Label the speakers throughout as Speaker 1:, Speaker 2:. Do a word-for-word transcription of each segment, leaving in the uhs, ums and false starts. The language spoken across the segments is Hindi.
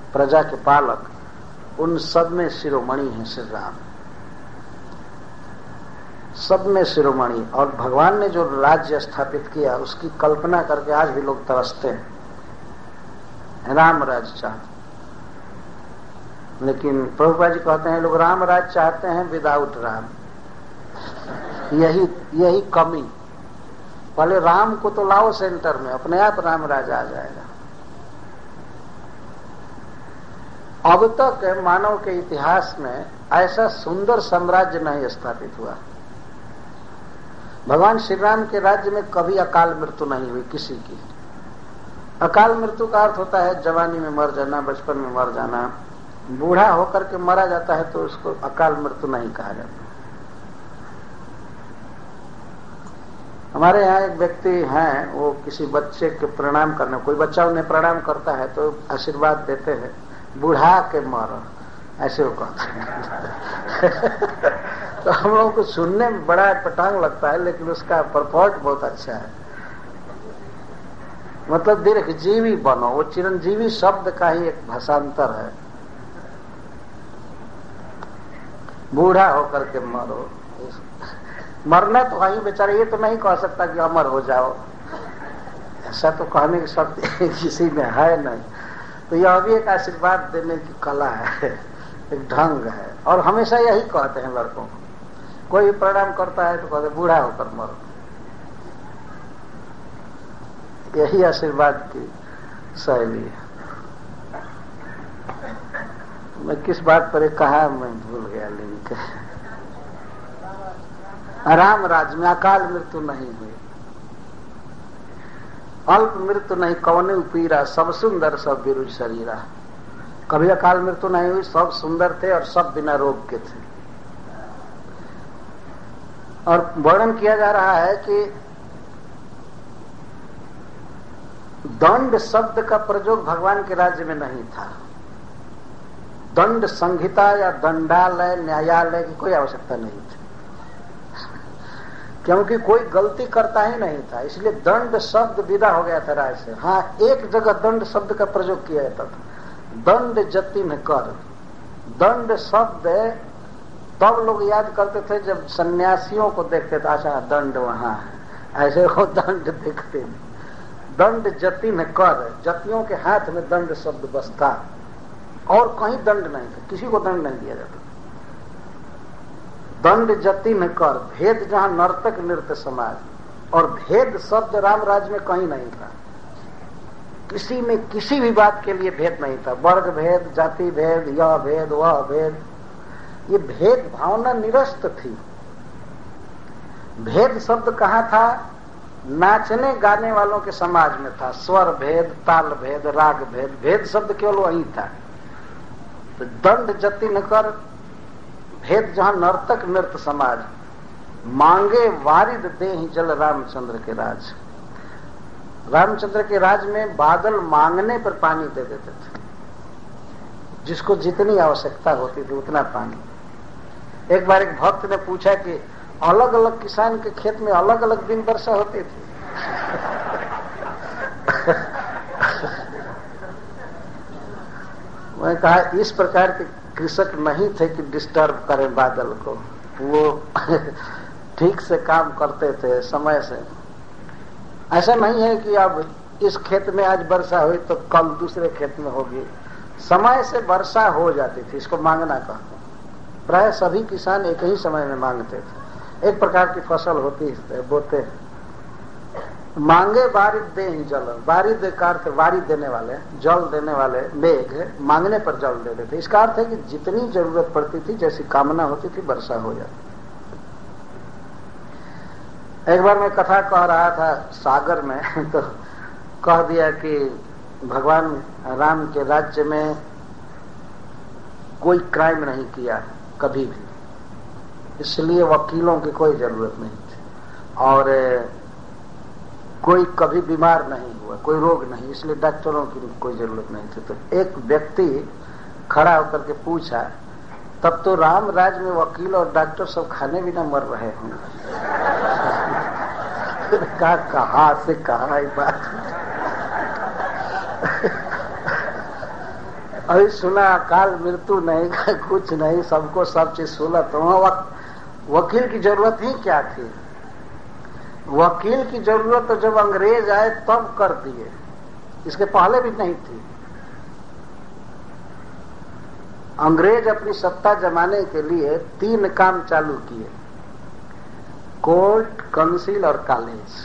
Speaker 1: प्रजा के पालक, उन सब में शिरोमणि हैं श्री राम, सब में शिरोमणि। और भगवान ने जो राज्य स्थापित किया उसकी कल्पना करके आज भी लोग तरसते हैं, राम राज्य चाहते। लेकिन प्रभुपाद जी कहते हैं लोग राम राज्य चाहते हैं विदाउट राम। यही यही कमी। पहले राम को तो लाओ सेंटर में, अपने आप राम राज आ जाएगा। अब तक मानव के इतिहास में ऐसा सुंदर साम्राज्य नहीं स्थापित हुआ। भगवान श्री राम के राज्य में कभी अकाल मृत्यु नहीं हुई किसी की। अकाल मृत्यु का अर्थ होता है जवानी में मर जाना, बचपन में मर जाना। बूढ़ा होकर के मरा जाता है तो उसको अकाल मृत्यु नहीं कहा जाता। हमारे यहाँ एक व्यक्ति हैं, वो किसी बच्चे के प्रणाम करने, कोई बच्चा उन्हें प्रणाम करता है तो आशीर्वाद देते हैं, बूढ़ा के मर, ऐसे वो कहते हैं। तो हम लोगों को सुनने में बड़ा पटांग लगता है, लेकिन उसका परफॉर्ट बहुत अच्छा है। मतलब दीर्घजीवी बनो, वो चिरंजीवी शब्द का ही एक भाषांतर है। बूढ़ा होकर के मरो, मरना तो वही बेचारे, ये तो नहीं कह सकता कि अमर हो जाओ, ऐसा तो कहने की शक्ति किसी में है नहीं। तो यह भी एक आशीर्वाद देने की कला है, एक ढंग है। और हमेशा यही कहते हैं लड़कों को, कोई प्रणाम करता है तो कहते बूढ़ा होकर मरो। यही आशीर्वाद की शैली है। मैं किस बात पर कहा मैं भूल गया, लिंक। राम राज्य में अकाल मृत्यु नहीं हुई, अल्प मृत्यु नहीं, कौने उपीरा, सब सुंदर सब विरुद्ध शरीरा। कभी अकाल मृत्यु नहीं हुई, सब सुंदर थे और सब बिना रोग के थे। और वर्णन किया जा रहा है कि दंड शब्द का प्रयोग भगवान के राज्य में नहीं था। दंड संहिता या दंडालय न्यायालय की कोई आवश्यकता नहीं थी, क्योंकि कोई गलती करता ही नहीं था, इसलिए दंड शब्द विदा हो गया था राय से। हाँ, एक जगह दंड शब्द का प्रयोग किया जाता था, दंड जतिन कर। दंड शब्द तब लोग याद करते थे जब सन्यासियों को देखते थे, अच्छा दंड वहां है, ऐसे वो दंड देखते नहीं। दंड जतिन कर, जतियों के हाथ में दंड शब्द बसता, और कहीं दंड नहीं था, किसी को दंड नहीं दिया जाता। दंड जतिन कर, भेद जहां नर्तक नृत्य समाज, और भेद शब्द राम राज्य में कहीं नहीं था। किसी में किसी भी बात के लिए भेद नहीं था, वर्ग भेद, जाति भेद, यह भेद वह भेद, ये भेद भावना निरस्त थी। भेद शब्द कहाँ था? नाचने गाने वालों के समाज में था। स्वर भेद, ताल भेद, राग भेद, भेद शब्द केवल वही था। तो दंड जतिन कर, भेद जहां नर्तक नृत्य समाज, मांगे वारिद दे ही जल रामचंद्र के राज। रामचंद्र के राज में बादल मांगने पर पानी दे देते थे, जिसको जितनी आवश्यकता होती थी उतना पानी। एक बार एक भक्त ने पूछा कि अलग अलग किसान के खेत में अलग अलग दिन वर्षा होती थी। मैं कहा इस प्रकार के कृषक नहीं थे कि डिस्टर्ब करें बादल को, वो ठीक से काम करते थे समय से। ऐसा नहीं है कि अब इस खेत में आज वर्षा हुई तो कल दूसरे खेत में होगी, समय से वर्षा हो जाती थी, इसको मांगना कहते हैं। प्राय सभी किसान एक ही समय में मांगते थे, एक प्रकार की फसल होती है, बोते हैं। मांगे बारिद दे ही जल, बारिद का अर्थ वारिद देने वाले, जल देने वाले, मेघ मांगने पर जल दे देते। इसका अर्थ है कि जितनी जरूरत पड़ती थी, जैसी कामना होती थी, वर्षा हो जाती। एक बार मैं कथा कह रहा था सागर में, तो कह दिया कि भगवान राम के राज्य में कोई क्राइम नहीं किया कभी भी, इसलिए वकीलों की कोई जरूरत नहीं थी, और कोई कभी बीमार नहीं हुआ, कोई रोग नहीं, इसलिए डॉक्टरों की कोई जरूरत नहीं थी। तो एक व्यक्ति खड़ा होकर के पूछा, तब तो राम राज्य में वकील और डॉक्टर सब खाने बिना मर रहे होंगे। कहा कहाँ से कहा ये बात। अभी सुना अकाल मृत्यु नहीं, कुछ नहीं, सबको सब चीज सुना, तो वहाँ वकील की जरूरत ही क्या थी? वकील की जरूरत तो जब अंग्रेज आए तब कर दिए, इसके पहले भी नहीं थी। अंग्रेज अपनी सत्ता जमाने के लिए तीन काम चालू किए, कोर्ट, काउंसिल और कॉलेज।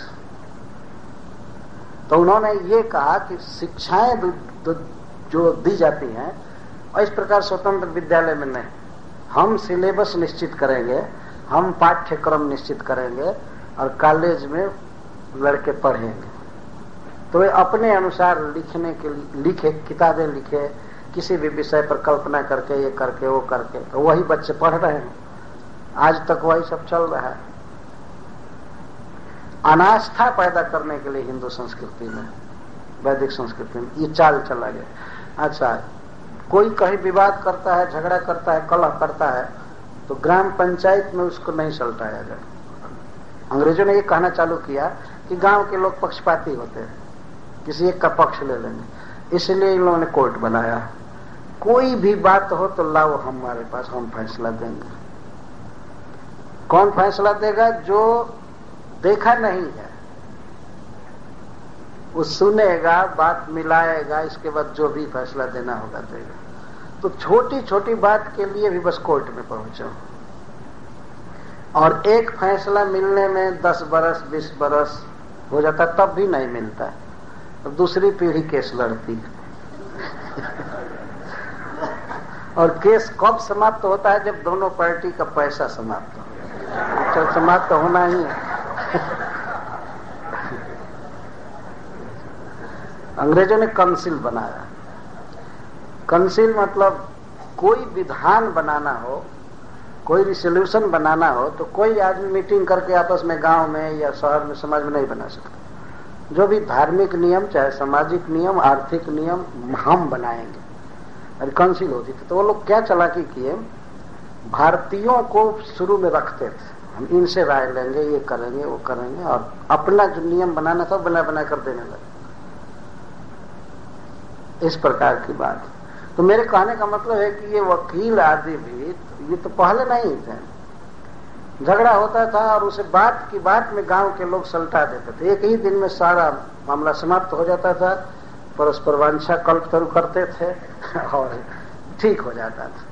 Speaker 1: तो उन्होंने ये कहा कि शिक्षाएं जो दी जाती हैं और इस प्रकार स्वतंत्र विद्यालय में नहीं, हम सिलेबस निश्चित करेंगे, हम पाठ्यक्रम निश्चित करेंगे और कॉलेज में लड़के पढ़ेंगे। तो वे अपने अनुसार लिखने के लिखे, किताबें लिखे, किसी भी विषय पर कल्पना करके, ये करके वो करके, तो वही बच्चे पढ़ रहे हैं। आज तक वही सब चल रहा है। अनास्था पैदा करने के लिए हिंदू संस्कृति में, वैदिक संस्कृति में ये चाल चला गया। अच्छा, कोई कहीं विवाद करता है, झगड़ा करता है, कलह करता है, तो ग्राम पंचायत में उसको नहीं सलटाया जाए। अंग्रेजों ने ये कहना चालू किया कि गांव के लोग पक्षपाती होते हैं, किसी एक का पक्ष ले लेंगे, इसलिए इन लोगों ने कोर्ट बनाया। कोई भी बात हो तो लाओ हमारे पास, हम फैसला देंगे। कौन फैसला देगा? जो देखा नहीं है वो सुनेगा, बात मिलाएगा, इसके बाद जो भी फैसला देना होगा देगा। तो छोटी छोटी बात के लिए भी बस कोर्ट में पहुंचो, और एक फैसला मिलने में दस बरस बीस बरस हो जाता, तब भी नहीं मिलता, तो दूसरी पीढ़ी केस लड़ती है। और केस कब समाप्त होता है? जब दोनों पार्टी का पैसा समाप्त हो। तो समाप्त तो होना ही है। अंग्रेजों ने काउंसिल बनाया। काउंसिल मतलब कोई विधान बनाना हो, कोई रिसोल्यूशन बनाना हो, तो कोई आदमी मीटिंग करके आपस में गांव में या शहर में, समाज में नहीं बना सकता। जो भी धार्मिक नियम, चाहे सामाजिक नियम, आर्थिक नियम, हम बनाएंगे। और काउंसिल होती थी, तो वो लोग क्या चालाकी किए, भारतीयों को शुरू में रखते थे, हम इनसे राय लेंगे, ये करेंगे, वो करेंगे, और अपना जो नियम बनाना था बना बना कर देने लगे। इस प्रकार की बात। तो मेरे कहने का मतलब है कि ये वकील आदि भी, ये तो पहले नहीं थे। झगड़ा होता था और उसे बात की बात में गांव के लोग सलटा देते थे, एक ही दिन में सारा मामला समाप्त हो जाता था, परस्पर वांछा कल्पतरु करते थे और ठीक हो जाता था।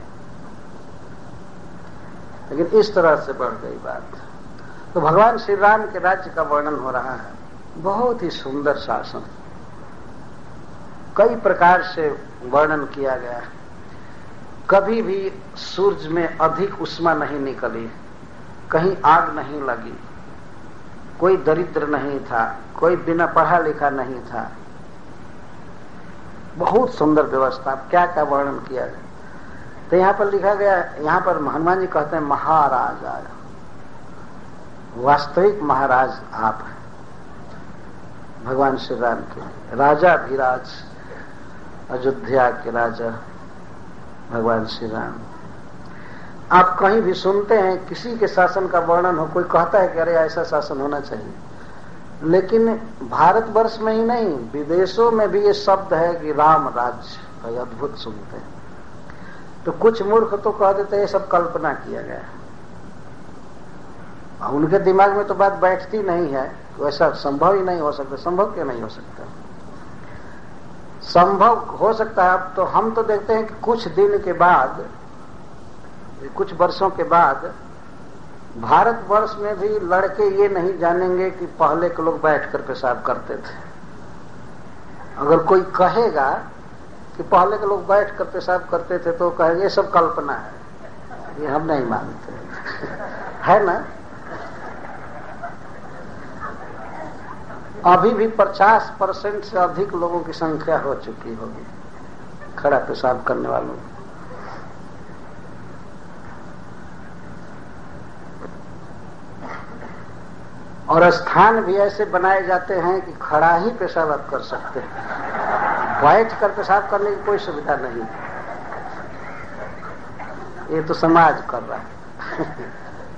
Speaker 1: लेकिन इस तरह से बढ़ गई बात। तो भगवान श्री राम के राज्य का वर्णन हो रहा है। बहुत ही सुंदर शासन, कई प्रकार से वर्णन किया गया। कभी भी सूर्य में अधिक उष्मा नहीं निकली, कहीं आग नहीं लगी, कोई दरिद्र नहीं था, कोई बिना पढ़ा लिखा नहीं था। बहुत सुंदर व्यवस्था। क्या क्या वर्णन किया गया? तो यहाँ पर लिखा गया, यहाँ पर हनुमान जी कहते हैं महाराज आया। वास्तविक महाराज आप हैं, भगवान श्री राम के राजा धीराज, अयोध्या के राजा भगवान श्री राम। आप कहीं भी सुनते हैं किसी के शासन का वर्णन हो, कोई कहता है कि अरे ऐसा शासन होना चाहिए, लेकिन भारतवर्ष में ही नहीं, विदेशों में भी ये शब्द है कि राम राज्य, अद्भुत सुनते हैं। तो कुछ मूर्ख तो कह देते हैं ये सब कल्पना किया गया है। उनके दिमाग में तो बात बैठती नहीं है, वैसा संभव ही नहीं हो सकता। संभव क्यों नहीं हो सकता? संभव हो सकता है। अब तो हम तो देखते हैं कि कुछ दिन के बाद, कुछ वर्षों के बाद भारतवर्ष में भी लड़के ये नहीं जानेंगे कि पहले के लोग बैठकर पेशाब करते थे। अगर कोई कहेगा कि पहले के लोग बैठकर पेशाब करते थे तो कहेंगे ये सब कल्पना है, ये हम नहीं मानते। है ना? अभी भी पचास परसेंट से अधिक लोगों की संख्या हो चुकी होगी खड़ा पेशाब करने वालों की। और स्थान भी ऐसे बनाए जाते हैं कि खड़ा ही पेशाब आप कर सकते हैं, बैठ कर पेशाब करने की कोई सुविधा नहीं। ये तो समाज कर रहा है।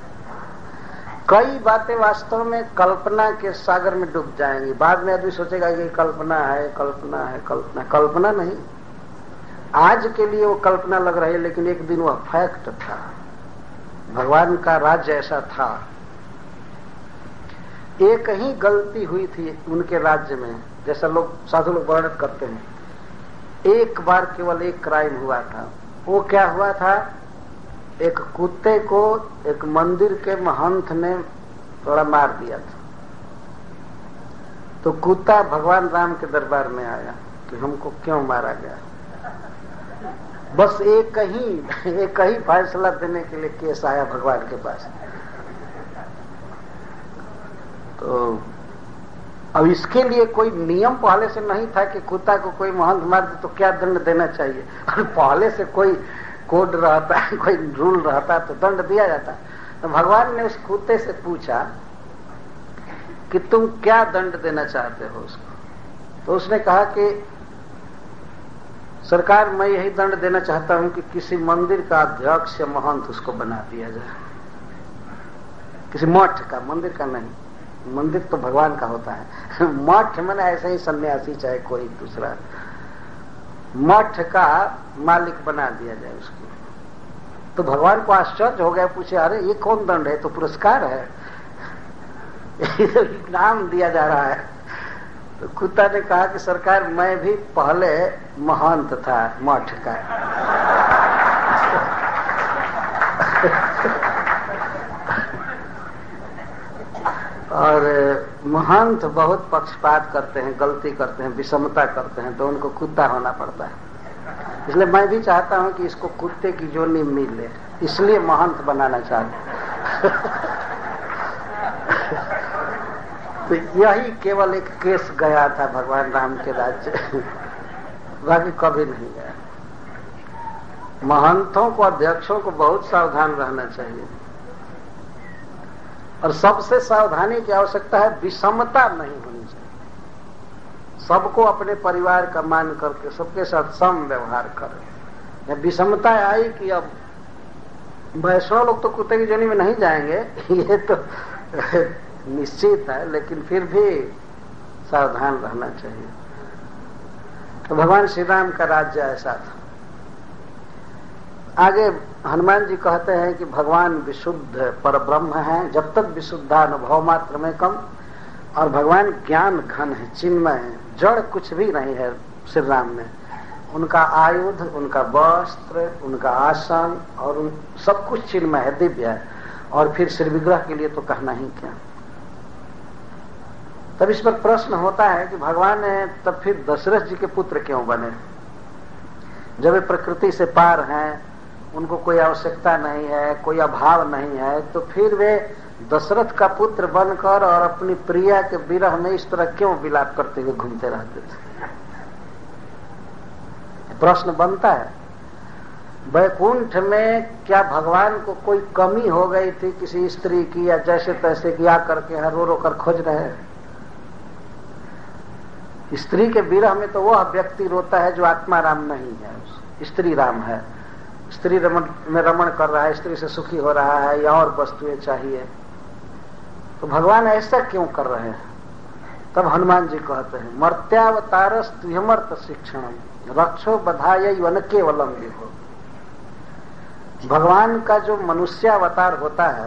Speaker 1: कई बातें वास्तव में कल्पना के सागर में डूब जाएंगी। बाद में आदमी सोचेगा कि कल्पना है, कल्पना है, कल्पना कल्पना नहीं। आज के लिए वो कल्पना लग रही है, लेकिन एक दिन वह फैक्ट था। भगवान का राज्य ऐसा था। एक ही गलती हुई थी उनके राज्य में, जैसा लोग साधु लोग वर्णन करते हैं। एक बार केवल एक क्राइम हुआ था। वो क्या हुआ था? एक कुत्ते को एक मंदिर के महंत ने थोड़ा मार दिया था। तो कुत्ता भगवान राम के दरबार में आया कि हमको क्यों मारा गया। बस एक ही एक ही फैसला देने के लिए केस आया भगवान के पास। तो अब इसके लिए कोई नियम पहले से नहीं था कि कुत्ता को कोई महंत मार दे तो क्या दंड देना चाहिए, और पहले से कोई कोड रहता है, कोई रूल रहता तो दंड दिया जाता। तो भगवान ने उस कुत्ते से पूछा कि तुम क्या दंड देना चाहते हो उसको। तो उसने कहा कि सरकार, मैं यही दंड देना चाहता हूं कि किसी मंदिर का अध्यक्ष या महंत उसको बना दिया जाए, किसी मठ का, मंदिर का नहीं। मंदिर तो भगवान का होता है, मठ मैंने ऐसे ही सन्यासी चाहे कोई दूसरा, मठ का मालिक बना दिया जाए उसको। तो भगवान को आश्चर्य हो गया, पूछे अरे ये कौन दंड है? तो पुरस्कार है, इनाम दिया जा रहा है। तो कुत्ता ने कहा कि सरकार, मैं भी पहले महंत था मठ का। और महंत बहुत पक्षपात करते हैं, गलती करते हैं, विषमता करते हैं, तो उनको कुत्ता होना पड़ता है। इसलिए मैं भी चाहता हूं कि इसको कुत्ते की जोनी मिले, इसलिए महंत बनाना चाहता हूं। तो यही केवल एक केस गया था भगवान राम के राज्य, बाकी कभी नहीं गया। महंतों को, अध्यक्षों को बहुत सावधान रहना चाहिए, और सबसे सावधानी की आवश्यकता है, विषमता नहीं होनी चाहिए। सबको अपने परिवार का मान करके सबके साथ सम व्यवहार करें। विषमता आई कि अब वैष्णव लोग तो कुत्ते की जोनी में नहीं जाएंगे, ये तो निश्चित है, लेकिन फिर भी सावधान रहना चाहिए। तो भगवान श्री राम का राज्य ऐसा था। आगे हनुमान जी कहते हैं कि भगवान विशुद्ध परब्रह्म है, जब तक विशुद्धानुभव मात्र में कम, और भगवान ज्ञान घन है, चिन्मय है, जड़ कुछ भी नहीं है श्री राम में। उनका आयुध, उनका वस्त्र, उनका आसन और उन सब कुछ चिन्मय है, दिव्य है। और फिर श्री विग्रह के लिए तो कहना ही क्या। तब इस पर प्रश्न होता है कि भगवान तब फिर दशरथ जी के पुत्र क्यों बने? जब वे प्रकृति से पार हैं, उनको कोई आवश्यकता नहीं है, कोई अभाव नहीं है, तो फिर वे दशरथ का पुत्र बनकर और अपनी प्रिया के विरह में इस तरह क्यों विलाप करते हुए घूमते रहते थे? प्रश्न बनता है। वैकुंठ में क्या भगवान को कोई कमी हो गई थी किसी स्त्री की, या जैसे तैसे किया करके हर रो रो कर खोज रहे हैं? स्त्री के विरह में तो वह व्यक्ति रोता है जो आत्मा राम नहीं है, स्त्री राम है, स्त्री रमण में रमण कर रहा है, स्त्री से सुखी हो रहा है, या और वस्तुएं चाहिए। तो भगवान ऐसा क्यों कर रहे हैं? तब हनुमान जी कहते हैं, मर्त्यावतारस तुह्यमर्त शिक्षणम रक्षो बधाय वन केवलम विभो। भगवान का जो मनुष्यावतार होता है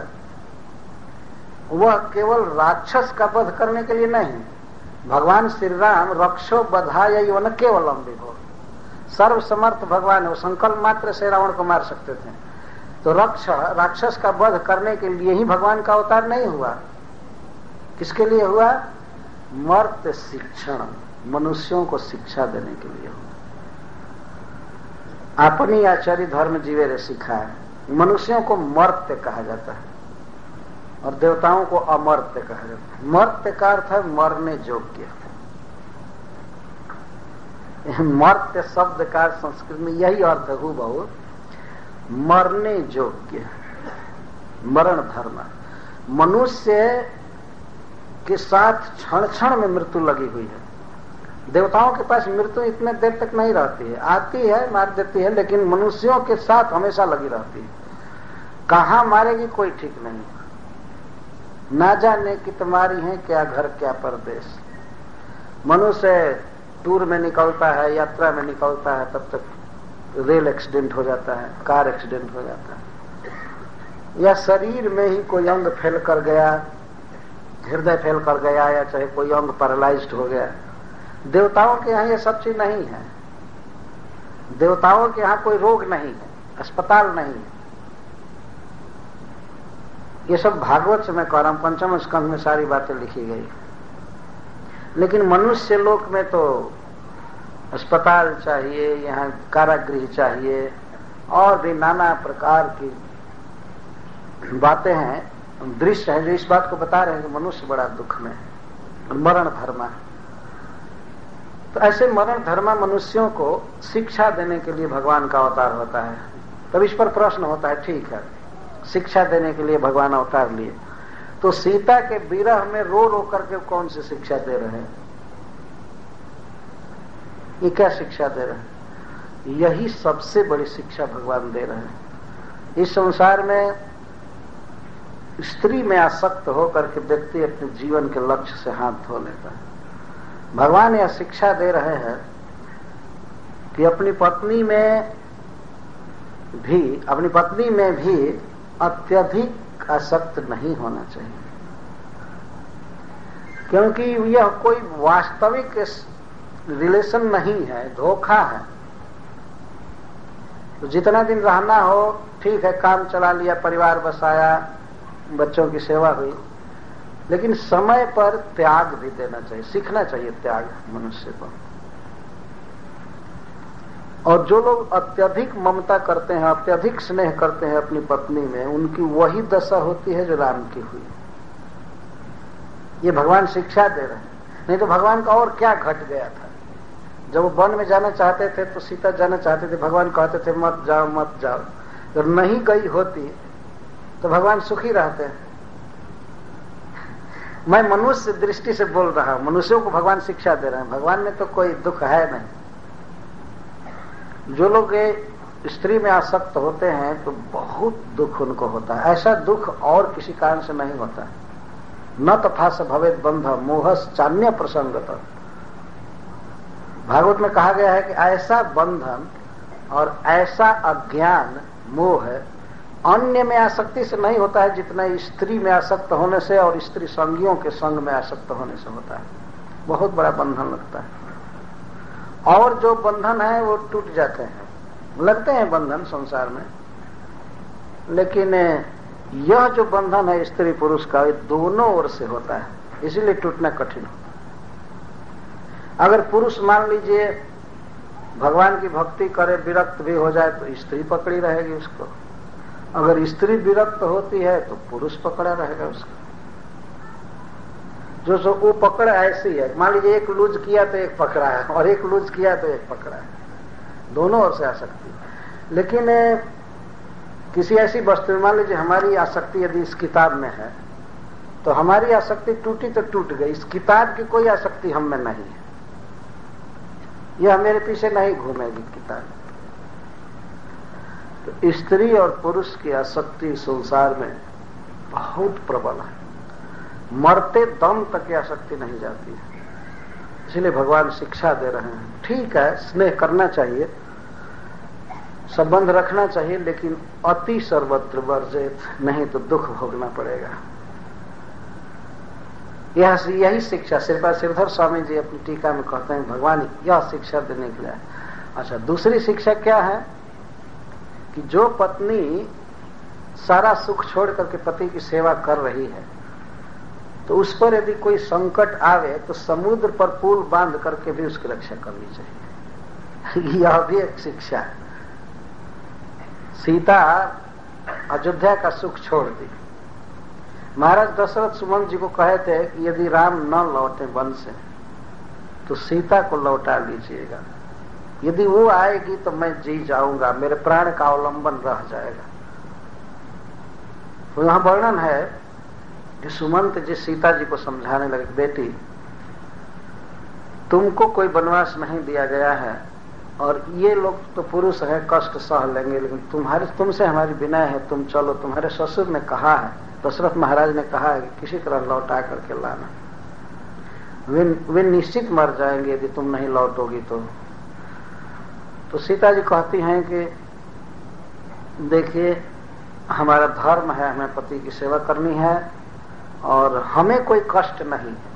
Speaker 1: वह केवल राक्षस का वध करने के लिए नहीं। भगवान श्री राम रक्षो बधाय वन केवलम विभो, सर्वसमर्थ भगवान है, वो संकल्प मात्र से रावण को मार सकते थे। तो रक्ष राक्षस का वध करने के लिए ही भगवान का अवतार नहीं हुआ। किसके लिए हुआ? मर्त्य शिक्षण, मनुष्यों को शिक्षा देने के लिए हुआ। अपनी आचार्य धर्म जीवे रे सिखा है। मनुष्यों को मर्त्य कहा जाता है और देवताओं को अमर्त्य कहा जाता है। मर्त्य का अर्थ है मरने योग्य। मर्त्य शब्द का संस्कृत में यही अर्थ है, बहु मरने योग्य, मरण धर्म। मनुष्य के साथ क्षण क्षण में मृत्यु लगी हुई है। देवताओं के पास मृत्यु इतने देर तक नहीं रहती है, आती है मार देती है, लेकिन मनुष्यों के साथ हमेशा लगी रहती है। कहाँ मारेगी कोई ठीक नहीं, ना जाने कि तुम्हारी है क्या घर क्या परदेश। मनुष्य टूर में निकलता है, यात्रा में निकलता है, तब तक रेल एक्सीडेंट हो जाता है, कार एक्सीडेंट हो जाता है, या शरीर में ही कोई अंग फेल कर गया, हृदय फेल कर गया, या चाहे कोई अंग पैरालाइज्ड हो गया। देवताओं के यहाँ ये सब चीज नहीं है। देवताओं के यहाँ कोई रोग नहीं है, अस्पताल नहीं है। ये सब भागवत से मैं कह रहा हूं, पंचम स्कंध में सारी बातें लिखी गई। लेकिन मनुष्य लोक में तो अस्पताल चाहिए, यहाँ कारागृह चाहिए, और भी नाना प्रकार की बातें हैं, दृश्य है जो इस बात को बता रहे हैं कि मनुष्य बड़ा दुख में है, मरण धर्मा है। तो ऐसे मरण धर्मा मनुष्यों को शिक्षा देने के लिए भगवान का अवतार होता है। तब इस पर प्रश्न होता है, ठीक है, शिक्षा देने के लिए भगवान अवतार लिए, तो सीता के विरह में रो रो करके कौन सी शिक्षा दे रहे हैं? ये क्या शिक्षा दे रहे हैं? यही सबसे बड़ी शिक्षा भगवान दे रहे हैं। इस संसार में स्त्री में आसक्त होकर के व्यक्ति अपने जीवन के लक्ष्य से हाथ धो लेता है। भगवान यह शिक्षा दे रहे हैं कि अपनी पत्नी में भी अपनी पत्नी में भी अत्यधिक आसक्त नहीं होना चाहिए, क्योंकि यह कोई वास्तविक रिलेशन नहीं है, धोखा है। तो जितना दिन रहना हो ठीक है, काम चला लिया, परिवार बसाया, बच्चों की सेवा हुई, लेकिन समय पर त्याग भी देना चाहिए, सीखना चाहिए त्याग मनुष्य को। और जो लोग अत्यधिक ममता करते हैं, अत्यधिक स्नेह करते हैं अपनी पत्नी में, उनकी वही दशा होती है जो राम की हुई। ये भगवान शिक्षा दे रहे हैं। नहीं तो भगवान का और क्या घट गया था? जब वो वन में जाना चाहते थे तो सीता जाना चाहते थे, भगवान कहते थे मत जाओ मत जाओ। अगर नहीं गई होती तो भगवान सुखी रहते हैं। मैं मनुष्य दृष्टि से बोल रहा हूं, मनुष्यों को भगवान शिक्षा दे रहे हैं। भगवान में तो कोई दुख है नहीं। जो लोग स्त्री में आसक्त होते हैं तो बहुत दुख उनको होता है। ऐसा दुख और किसी कारण से नहीं होता है। न तथा स भवेद बंध मोहस चान्य प्रसंगत। भागवत में कहा गया है कि ऐसा बंधन और ऐसा अज्ञान मोह अन्य में आसक्ति से नहीं होता है जितना स्त्री में आसक्त होने से और स्त्री संगियों के संग में आसक्त होने से होता है। बहुत बड़ा बंधन लगता है। और जो बंधन है वो टूट जाते हैं, लगते हैं बंधन संसार में, लेकिन यह जो बंधन है स्त्री पुरुष का, ये दोनों ओर से होता है, इसीलिए टूटना कठिन होता है। अगर पुरुष मान लीजिए भगवान की भक्ति करे, विरक्त भी हो जाए तो स्त्री पकड़ी रहेगी उसको। अगर स्त्री विरक्त होती है तो पुरुष पकड़ा रहेगा उसको। जो सो वो पकड़ ऐसी है, मान लीजिए एक लूज किया तो एक पकड़ा है, और एक लूज किया तो एक पकड़ा है, दोनों ओर से आ सकती है। लेकिन किसी ऐसी वस्तु में, मान लीजिए हमारी आसक्ति यदि इस किताब में है तो हमारी आसक्ति टूटी तो टूट गई, इस किताब की कोई आसक्ति हम में नहीं है। यह मेरे पीछे नहीं घूमेगी किताब। तो स्त्री और पुरुष की आसक्ति संसार में बहुत प्रबल है, मरते दम तक यह आसक्ति नहीं जाती है। इसलिए भगवान शिक्षा दे रहे हैं। ठीक है, स्नेह करना चाहिए, संबंध रखना चाहिए, लेकिन अति सर्वत्र वर्जित, नहीं तो दुख भोगना पड़ेगा। यह यही शिक्षा श्रीपाद श्रीधर स्वामी जी अपनी टीका में कहते हैं, भगवान यह शिक्षा देने के लिए। अच्छा, दूसरी शिक्षा क्या है कि जो पत्नी सारा सुख छोड़ करके पति की सेवा कर रही है तो उस पर यदि कोई संकट आवे तो समुद्र पर पुल बांध करके भी उसकी रक्षा करनी चाहिए। यह भी एक शिक्षा है। सीता अयोध्या का सुख छोड़ दी। महाराज दशरथ सुमंत जी को कहे थे कि यदि राम न लौटे वन से तो सीता को लौटा लीजिएगा, यदि वो आएगी तो मैं जी जाऊंगा, मेरे प्राण का अवलंबन रह जाएगा। तो यहां वर्णन है कि सुमंत जी सीता जी को समझाने लगे, बेटी तुमको कोई वनवास नहीं दिया गया है और ये लोग तो पुरुष है, कष्ट सह लेंगे, लेकिन तुम्हारे तुमसे हमारी विनय है, तुम चलो। तुम्हारे ससुर ने कहा है, दशरथ महाराज ने कहा है कि किसी तरह लौटा करके लाना, वे वे निश्चित मर जाएंगे यदि तुम नहीं लौटोगी तो। तो सीता जी कहती हैं कि देखिए हमारा धर्म है, हमें पति की सेवा करनी है और हमें कोई कष्ट नहीं है।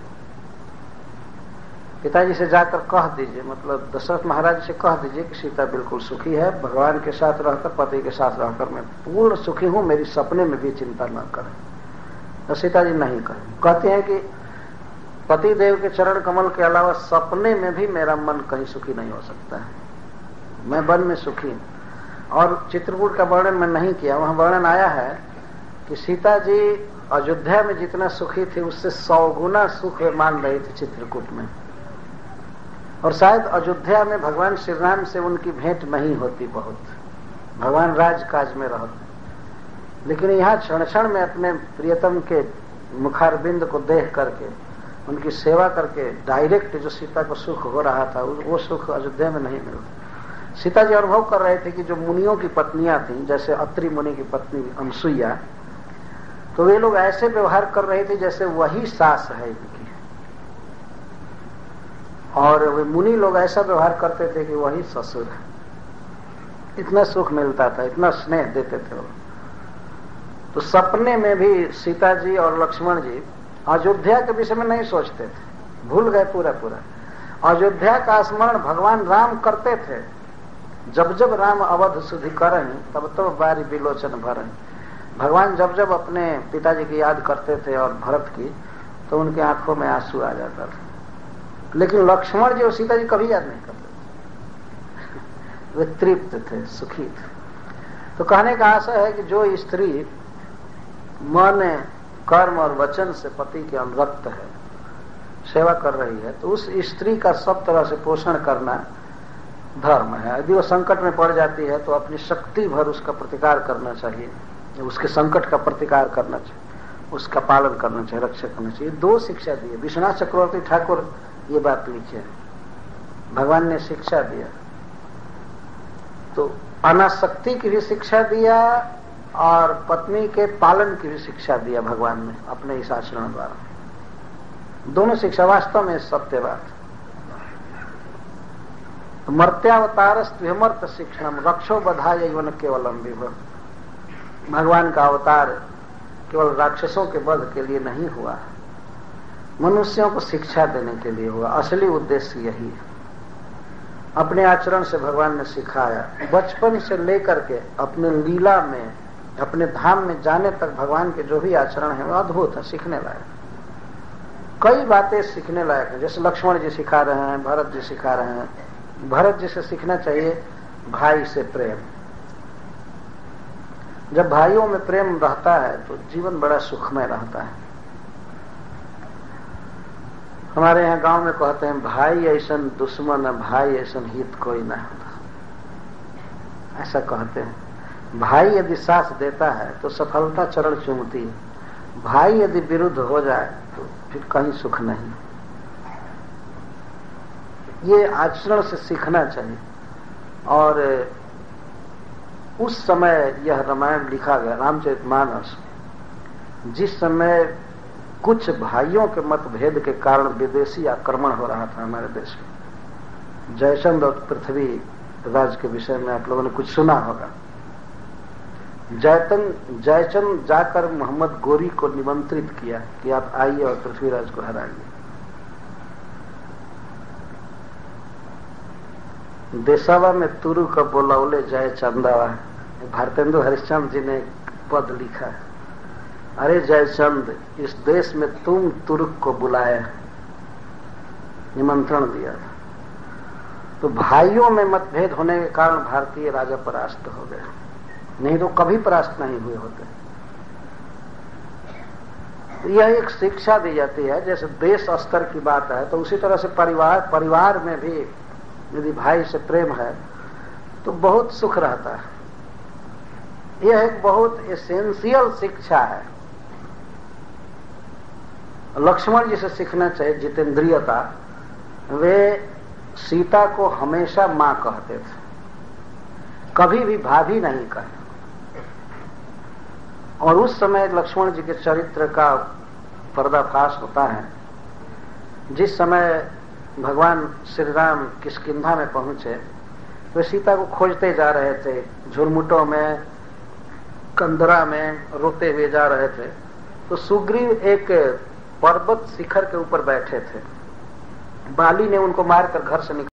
Speaker 1: पिताजी से जाकर कह दीजिए, मतलब दशरथ महाराज से कह दीजिए कि सीता बिल्कुल सुखी है, भगवान के साथ रहकर, पति के साथ रहकर मैं पूर्ण सुखी हूं, मेरी सपने में भी चिंता न करें। तो सीता जी नहीं करें, कहते हैं कि पति देव के चरण कमल के अलावा सपने में भी मेरा मन कहीं सुखी नहीं हो सकता है, मैं वन में सुखी हूं। और चित्रकूट का वर्णन मैं नहीं किया, वहां वर्णन आया है कि सीता जी अयोध्या में जितना सुखी थी उससे सौ गुना सुख वे मान रही थी चित्रकूट में। और शायद अयोध्या में भगवान श्री राम से उनकी भेंट नहीं होती बहुत, भगवान राजकाज में रहते, लेकिन यहाँ क्षण क्षण में अपने प्रियतम के मुखारबिंद को देख करके, उनकी सेवा करके डायरेक्ट जो सीता को सुख हो रहा था वो सुख अयोध्या में नहीं मिलता। सीता जी अनुभव कर रहे थे कि जो मुनियों की पत्नियां थीं, जैसे अत्रि मुनि की पत्नी अनसुईया, तो वे लोग ऐसे व्यवहार कर रहे थे जैसे वही सास है इनकी, और वे मुनि लोग ऐसा व्यवहार करते थे कि वही ससुर है। इतना सुख मिलता था, इतना स्नेह देते थे वो। तो सपने में भी सीता जी और लक्ष्मण जी अयोध्या के विषय में नहीं सोचते थे, भूल गए पूरा पूरा। अयोध्या का स्मरण भगवान राम करते थे। जब जब राम अवध सुधि करें तब तब बारी बिलोचन भरें। भगवान जब जब अपने पिताजी की याद करते थे और भरत की, तो उनके आंखों में आंसू आ जाता था। लेकिन लक्ष्मण जी और सीता जी कभी याद नहीं करते, वे तृप्त थे, सुखी थे। तो कहने का आशय है कि जो स्त्री मन, कर्म और वचन से पति के अनुरक्त है, सेवा कर रही है, तो उस स्त्री का सब तरह से पोषण करना धर्म है। यदि वो संकट में पड़ जाती है तो अपनी शक्ति भर उसका प्रतिकार करना चाहिए, उसके संकट का प्रतिकार करना चाहिए, उसका पालन करना चाहिए, रक्षा करना चाहिए। दो शिक्षा दी है विश्वनाथ चक्रवर्ती ठाकुर, ये बात लिखे, भगवान ने शिक्षा दिया। तो अनासक्ति की भी शिक्षा दिया और पत्नी के पालन की भी शिक्षा दिया भगवान ने अपने इस आचरण द्वारा। दोनों शिक्षा वास्तव में सत्य बात। तो मर्त्यावतारस्त्विमर्त शिक्षणम रक्षो बधाय यवन केवलम विभव। भगवान का अवतार केवल राक्षसों के वध के लिए नहीं हुआ, मनुष्यों को शिक्षा देने के लिए हुआ। असली उद्देश्य यही है। अपने आचरण से भगवान ने सिखाया। बचपन से लेकर के अपने लीला में, अपने धाम में जाने तक भगवान के जो भी आचरण है वो अद्भुत है, सीखने लायक। कई बातें सीखने लायक है, जैसे लक्ष्मण जी सिखा रहे हैं, भरत जी सिखा रहे हैं। भरत जी से सीखना चाहिए भाई से प्रेम। जब भाइयों में प्रेम रहता है तो जीवन बड़ा सुखमय रहता है। हमारे यहाँ गांव में कहते हैं भाई ऐसन दुश्मन है, भाई ऐसन हित कोई ना होता, ऐसा कहते हैं। भाई यदि साथ देता है तो सफलता चरण चूमती है, भाई यदि विरुद्ध हो जाए तो फिर कहीं सुख नहीं। ये आचरण से सीखना चाहिए। और उस समय यह रामायण लिखा गया, रामचरितमानस, जिस समय कुछ भाइयों के मतभेद के कारण विदेशी आक्रमण हो रहा था हमारे देश में। जयचंद और पृथ्वी राज के विषय में आप लोगों ने कुछ सुना होगा। जयचंद जयचंद जाकर मोहम्मद गोरी को निमंत्रित किया कि आप आइए और पृथ्वीराज को हराइए। देसावा में तुरु का बोलावले जयचंदावा, भारतेंदु हरिश्चंद्र जी ने पद लिखा है। अरे जयचंद, इस देश में तुम तुर्क को बुलाया, निमंत्रण दिया था। तो भाइयों में मतभेद होने के कारण भारतीय राजा परास्त हो गए, नहीं तो कभी परास्त नहीं हुए होते। तो यह एक शिक्षा दी जाती है। जैसे देश स्तर की बात है तो उसी तरह से परिवार परिवार में भी यदि भाई से प्रेम है तो बहुत सुख रहता है। यह एक बहुत एसेंशियल शिक्षा है। लक्ष्मण जी से सीखना चाहिए जितेंद्रियता। वे सीता को हमेशा मां कहते थे, कभी भी भाभी नहीं कहे। और उस समय लक्ष्मण जी के चरित्र का पर्दाफाश होता है जिस समय भगवान श्री राम किष्किंधा में पहुंचे वे सीता को खोजते जा रहे थे, झुरमुटों में, कंदरा में रोते हुए जा रहे थे। तो सुग्रीव एक पर्वत शिखर के ऊपर बैठे थे। बाली ने उनको मारकर घर से निकाल